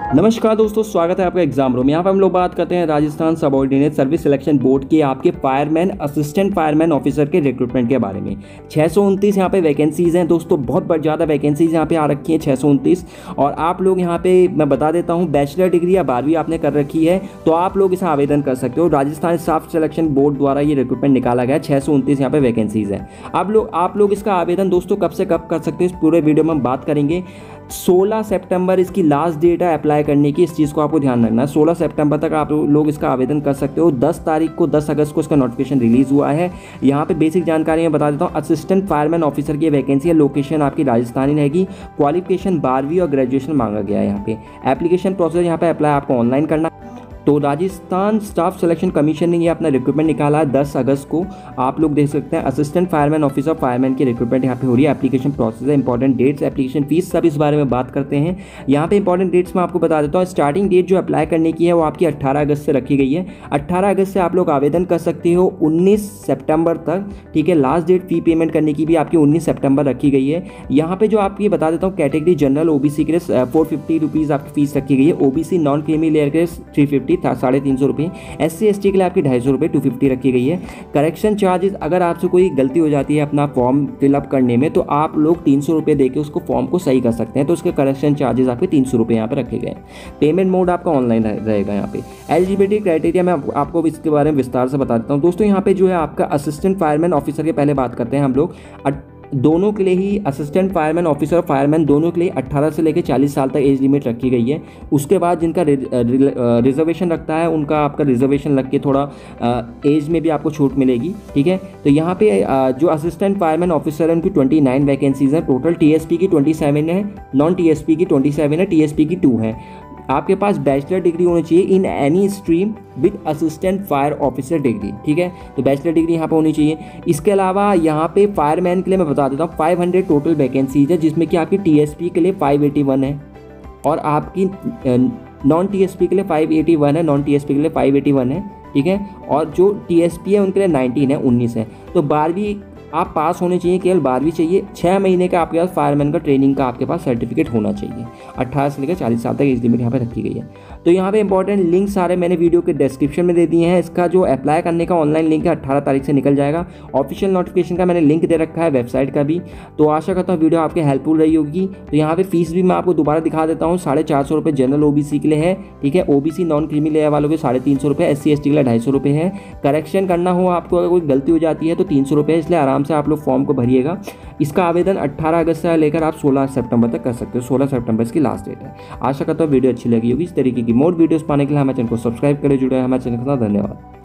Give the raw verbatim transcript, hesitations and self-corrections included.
नमस्कार दोस्तों, स्वागत है आपका एग्जाम रूम। यहाँ पर हम लोग बात करते हैं Rajasthan subordinate service selection board के आपके फायरमैन असिस्टेंट फायरमैन ऑफिसर के रिक्रूटमेंट के बारे में। छः सौ उनतीस यहाँ पे वैकेंसीज़ हैं दोस्तों, बहुत ज़्यादा वैकेंसीज़ यहाँ पे आ रखी हैं, छः सौ उनतीस। और आप लोग यहाँ पे मैं बता देता हूँ, बैचलर डिग्री या बारहवीं आपने कर रखी है तो आप लोग इसे आवेदन कर सकते हो। राजस्थान स्टाफ सिलेक्शन बोर्ड द्वारा ये रिक्रूटमेंट निकाला गया है। छः सौ उनतीस यहाँ पे वैकेंसीज़ हैं। आप लोग आप लोग इसका आवेदन दोस्तों कब से कब कर सकते हो, इस पूरे वीडियो में हम बात करेंगे। सोलह सितंबर इसकी लास्ट डेट है अप्लाई करने की, इस चीज़ को आपको ध्यान रखना है। सोलह सितंबर तक आप लोग इसका आवेदन कर सकते हो। दस तारीख को दस अगस्त को इसका नोटिफिकेशन रिलीज़ हुआ है। यहाँ पे बेसिक जानकारी मैं बता देता हूँ। असिस्टेंट फायरमैन ऑफिसर की वैकेंसी है, लोकेशन आपकी राजस्थानी रहेगी। क्वालिफिकेशन बारहवीं और ग्रेजुएशन मांगा गया है। यहाँ पे एप्लीकेशन प्रोसेस यहाँ पे अप्लाई आपको ऑनलाइन करना। तो राजस्थान स्टाफ सिलेक्शन कमीशन ने ये अपना रिक्रूटमेंट निकाला है दस अगस्त को। आप लोग देख सकते हैं असिस्टेंट फायरमैन ऑफिसर फायरमैन की रिक्रूटमेंट यहाँ पे हो रही है। एप्लीकेशन प्रोसेस है, इंपॉर्टेंट डेट्स, एप्लीकेशन फीस, सब इस बारे में बात करते हैं। यहाँ पे इंपॉर्टेंट डेट्स मैं आपको बता देता हूँ। स्टार्टिंग डेट जो अप्लाई करने की है वो आपकी अट्ठारह अगस्त से रखी गई है। अट्ठारह अगस्त से आप लोग आवेदन कर सकते हो उन्नीस सितंबर तक, ठीक है। लास्ट डेट फी पेमेंट करने की भी आपकी उन्नीस सितंबर रखी गई है। यहाँ पे जो आपकी बता देता हूँ, कैटेगरी जनरल ओबीसी के लिए फोर फिफ्टी रुपीज़ आपकी फीस रखी गई है। ओबीसी नॉन क्रीमी लेयर के थ्री फिफ्टी साढ़े तीन सौ रुपये। एस सी एस टी के लिए आपकी ढाई सौ रुपये टू फिफ्टी रखी गई है। करेक्शन चार्जेस, अगर आपसे कोई गलती हो जाती है अपना फॉर्म फिलअप करने में तो आप लोग तीन सौ रुपये देके उसको फॉर्म को सही कर सकते हैं। तो उसके करेक्शन चार्जेस आपके तीन सौ रुपये यहाँ पे रखे गए। पेमेंट मोड आपका ऑनलाइन रहेगा। यहाँ पे एलिजिबिलिटी क्राइटेरिया मैं आपको इसके बारे में विस्तार से बता देता हूँ दोस्तों। यहाँ पे जो है आपका असिस्टेंट फायरमैन ऑफिसर के पहले बात करते हैं हम लोग। दोनों के लिए ही असिस्टेंट फायरमैन ऑफिसर और फायरमैन दोनों के लिए अट्ठारह से लेकर चालीस साल तक एज लिमिट रखी गई है। उसके बाद जिनका रिजर्वेशन रखता है उनका आपका रिजर्वेशन लग के थोड़ा एज में भी आपको छूट मिलेगी, ठीक है। तो यहाँ पे जो असिस्टेंट फायरमैन ऑफिसर है उनकी ट्वेंटी नाइन वैकेंसीज हैं टोटल। टीएसपी की ट्वेंटी सेवन है, नॉन टीएसपी की ट्वेंटी सेवन है, टीएसपी की टू है। आपके पास बैचलर डिग्री होनी चाहिए in any stream with assistant fire officer degree, ठीक है। तो बैचलर डिग्री यहाँ पे होनी चाहिए। इसके अलावा यहाँ पे फायरमैन के लिए मैं बता देता हूँ पाँच सौ टोटल वैकेंसीज है, जिसमें कि आपकी टीएसपी के लिए पाँच सौ इक्यासी है और आपकी नॉन टीएसपी के लिए पाँच सौ इक्यासी है, नॉन टीएसपी के लिए पाँच सौ इक्यासी है, ठीक है। और जो टीएसपी है उनके लिए नाइनटीन है, उन्नीस है। तो बारहवीं आप पास होने चाहिए, केवल बारहवीं चाहिए। छः महीने का आपके पास फायरमैन का ट्रेनिंग का आपके पास सर्टिफिकेट होना चाहिए। अट्ठारह से लेकर चालीस साल तक एज लिमिट यहाँ पे रखी गई है। तो यहाँ पे इंपॉर्टेंट लिंक सारे मैंने वीडियो के डिस्क्रिप्शन में दे दिए हैं। इसका जो अप्लाई करने का ऑनलाइन लिंक है अट्ठारह तारीख से निकल जाएगा। ऑफिशियल नोटिफिकेशन का मैंने लिंक दे रखा है, वेबसाइट का भी। तो आशा करता हूँ वीडियो आपके हेल्पफुल रही होगी। तो यहाँ पे फीस भी मैं आपको दोबारा दिखा देता हूँ। साढ़े चार सौ रुपये जनरल ओबीसी के लिए है, ठीक है। ओबीसी नॉन क्रीमी लेयर वालों के साढ़े तीन सौ रुपये, एस सी एस टी के लिए ढाई सौ रुपये है। करेक्शन करना हो आपको, अगर कोई गलती हो जाती है तो तीन सौ रुपये, इसलिए आराम से आप लोग फॉर्म को भरिएगा। इसका आवेदन अट्ठारह अगस्त से लेकर आप सोलह सितंबर तक कर सकते हो। सोलह सितंबर इसकी लास्ट डेट है। आशा करता हूँ वीडियो अच्छी लगी होगी। इस तरीके की मोर वीडियोस पाने के लिए हमारे चैनल को सब्सक्राइब करें, जुड़े हमारे चैनल के साथ। धन्यवाद।